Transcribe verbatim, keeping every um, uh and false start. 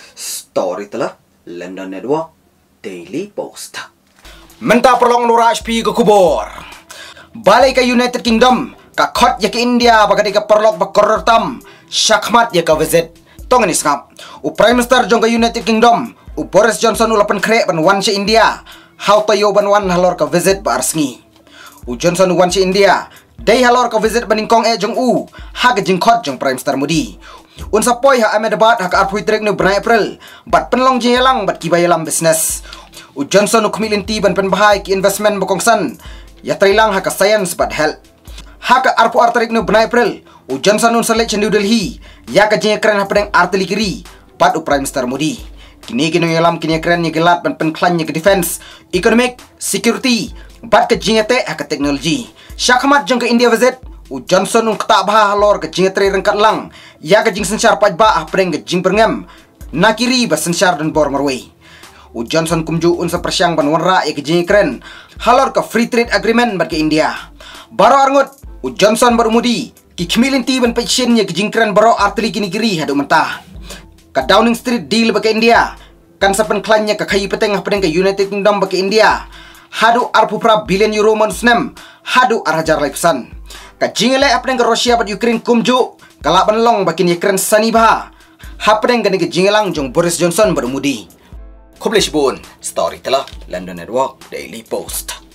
Story telah London Network Daily Post. Menta perlong lura H P ke kubur. Balik ke United Kingdom, ka khot ya ke India bagadi ka perlok bakoror tam, syakmat ya ka visit. Tong ni ngap. U Prime Minister jong ke United Kingdom, u Boris Johnson ulapan krek ban wan si India. How to yo ban wan halor ka visit ba arsngi. U Johnson wan si India, day halor ka visit baningkong e jong u, ha ke jingkhot jong Prime Minister Modi. Un sapoi ha Ahmedabad ha ka arpui trek no bulan April, bat penlong jelang bat kibayalam business. U Johnson u kemilinti ban penbahai ki investment bokongsan, ya trilang ha ka science bat health. Ha ka arpu artarik no bulan April, u Johnson un select New Delhi, ya ka jeng keren ha pedang artili kiri, bat u Prime Minister Modi. Kini kini yalam kini keren ni gelat ban penklan ni ke defense, economic, security, bat ke jeng te ha ka teknologi. Syakmat jeng ke India visit, u Johnson un kata bah halor ke jeng tre rengkat lang, ya ke jeng sensar pajba ah pedang ke jeng perngem, nakiri ba sensar dan bor marway. U Johnson kumju un sepersyang ban wanra ya ke jeng keren, halor ke free trade agreement bat ke India. Baro arngut, u Johnson baru mudi, ki kemilinti ban pension ya ke jeng keren baro artili kini kiri hadu mentah. Ka Downing Street deal ba ke India, kan sepen klannya ke kayi petengah pedang ke United Kingdom ba ke India. Hadu arpupra billion euro manusnem, hadu arhajar laipsan. Ka jingele apeng ke Rusia bat Ukraine kumju, kalak banlong bakin Ukraine sani bah. Hapeng ke nege jingelang jong Boris Johnson berumudi. Kublish bun, story telah London Network Daily Post.